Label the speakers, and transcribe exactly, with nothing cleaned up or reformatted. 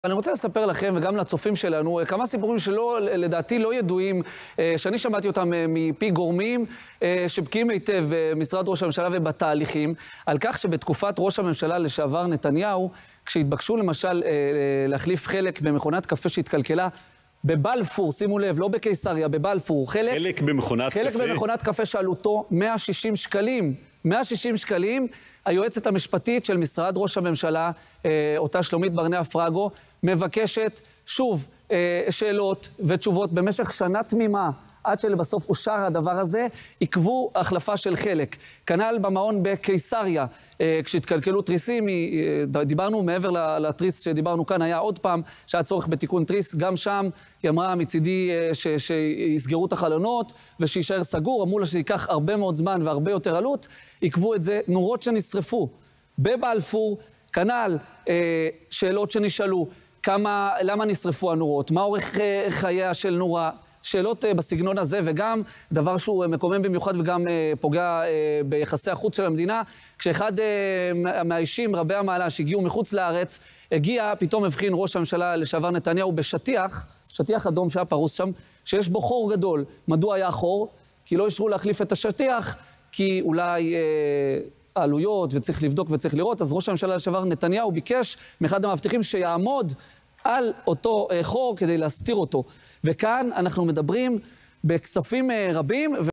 Speaker 1: אני רוצה לספר לכם וגם לצופים שלנו כמה סיפורים שלא, לדעתי לא ידועים, שאני שמעתי אותם מפי גורמים שבקיאים היטב במשרד ראש הממשלה ובתהליכים, על כך שבתקופת ראש הממשלה לשעבר נתניהו, כשהתבקשו למשל להחליף חלק במכונת קפה שהתקלקלה בבלפור, שימו לב, לא בקיסריה, בבלפור, חלק,
Speaker 2: חלק במכונת
Speaker 1: חלק
Speaker 2: קפה?
Speaker 1: חלק במכונת קפה שעלותו מאה ושישים שקלים. מאה ושישים שקלים, היועצת המשפטית של משרד ראש הממשלה, אותה שלומית ברנע פרגו, מבקשת שוב שאלות ותשובות במשך שנה תמימה, עד שלבסוף אושר הדבר הזה, עיכבו החלפה של חלק. כנ"ל במעון בקיסריה, כשהתקלקלו תריסים, דיברנו מעבר לתריס שדיברנו כאן, היה עוד פעם שהיה צורך בתיקון תריס, גם שם היא אמרה מצידי שיסגרו את החלונות ושישאר סגור, אמרו לה שיקח הרבה מאוד זמן והרבה יותר עלות, עיכבו את זה, נורות שנשרפו בבלפור, כנ"ל שאלות שנשאלו, כמה, למה נשרפו הנורות, מה אורך חייה של נורה, שאלות בסגנון הזה, וגם דבר שהוא מקומם במיוחד וגם פוגע ביחסי החוץ של המדינה, כשאחד מהאישים רבי המעלה שהגיעו מחוץ לארץ, הגיע, פתאום הבחין ראש הממשלה לשעבר נתניהו בשטיח, שטיח אדום שהיה פרוס שם, שיש בו חור גדול. מדוע היה חור? כי לא אישרו להחליף את השטיח, כי אולי העלויות וצריך לבדוק וצריך לראות, אז ראש הממשלה לשעבר נתניהו ביקש מאחד המבטיחים שיעמוד על אותו חור כדי להסתיר אותו. וכאן אנחנו מדברים בכספים רבים.